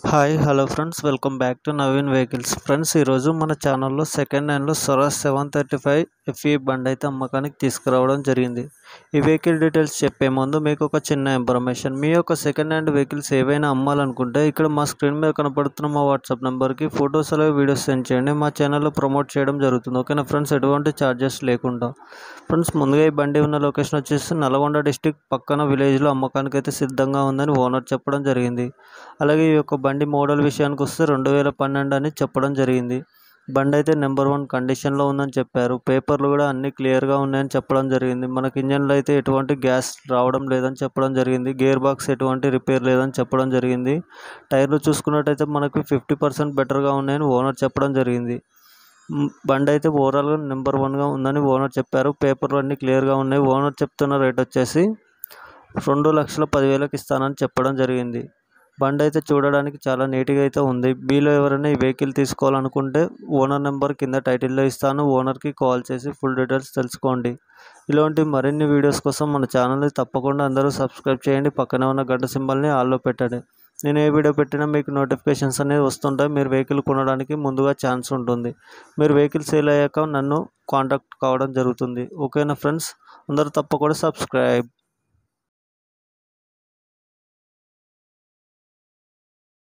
Hi hello friends, welcome back to Naveen vehicles. Friends, ఈరోజు మన ఛానల్లో సెకండ్ హ్యాండ్లో స్వరాజ్ 735 FE బండి అయితే అమ్మకానికి తీసుకురావడం జరిగింది. ఈ వెహికల్ డీటెయిల్స్ చెప్పే ముందు మీకు ఒక చిన్న ఇన్ఫర్మేషన్. మీ యొక్క సెకండ్ హ్యాండ్ వెహికల్స్ ఏవైనా అమ్మాలనుకుంటే ఇక్కడ మా స్క్రీన్ మీద కనపడుతున్న మా వాట్సాప్ నెంబర్కి ఫొటోస్ అలాగే వీడియోస్ సెండ్ చేయండి. మా ఛానల్లో ప్రమోట్ చేయడం జరుగుతుంది. ఓకేనా ఫ్రెండ్స్, ఎటువంటి ఛార్జెస్ లేకుండా. ఫ్రెండ్స్, ముందుగా ఈ బండి ఉన్న లొకేషన్ వచ్చేసి నల్గొండ డిస్టిక్ పక్కన విలేజ్లో అమ్మకానికి అయితే సిద్ధంగా ఉందని ఓనర్ చెప్పడం జరిగింది. అలాగే ఈ యొక్క బండి మోడల్ విషయానికి వస్తే 2012 అని చెప్పడం జరిగింది. బండి అయితే నెంబర్ 1 కండిషన్లో ఉందని చెప్పారు. పేపర్లు కూడా అన్నీ క్లియర్గా ఉన్నాయని చెప్పడం జరిగింది. మనకి ఇంజన్లో అయితే ఎటువంటి గ్యాస్ రావడం లేదని చెప్పడం జరిగింది. గేర్ బాక్స్ ఎటువంటి రిపేర్ లేదని చెప్పడం జరిగింది. టైర్లు చూసుకున్నట్టయితే మనకి 50% బెటర్గా ఉన్నాయని ఓనర్ చెప్పడం జరిగింది. బండి అయితే ఓవరాల్గా నెంబర్ 1గా ఉందని ఓనర్ చెప్పారు. పేపర్లు అన్నీ క్లియర్గా ఉన్నాయి. ఓనర్ చెప్తున్న రేట్ వచ్చేసి 2,10,000కి ఇస్తానని చెప్పడం జరిగింది. బండి అయితే చూడడానికి చాలా నీట్గా అయితే ఉంది. మీలో ఎవరైనా ఈ వెహికల్ తీసుకోవాలనుకుంటే ఓనర్ నెంబర్ కింద టైటిల్లో ఇస్తాను. ఓనర్కి కాల్ చేసి ఫుల్ డీటెయిల్స్ తెలుసుకోండి. ఇలాంటి మరిన్ని వీడియోస్ కోసం మన ఛానల్ని తప్పకుండా అందరూ సబ్స్క్రైబ్ చేయండి. పక్కనే ఉన్న గంట సింబల్ని ఆల్లో పెట్టండి. నేను ఏ వీడియో పెట్టినా మీకు నోటిఫికేషన్స్ అనేవి వస్తుంటాయి. మీరు వెహికల్ కొనడానికి ముందుగా ఛాన్స్ ఉంటుంది. మీరు వెహికల్ సేల్ అయ్యాక నన్ను కాంటాక్ట్ కావడం జరుగుతుంది. ఓకేనా ఫ్రెండ్స్, అందరూ తప్పకుండా సబ్స్క్రైబ్.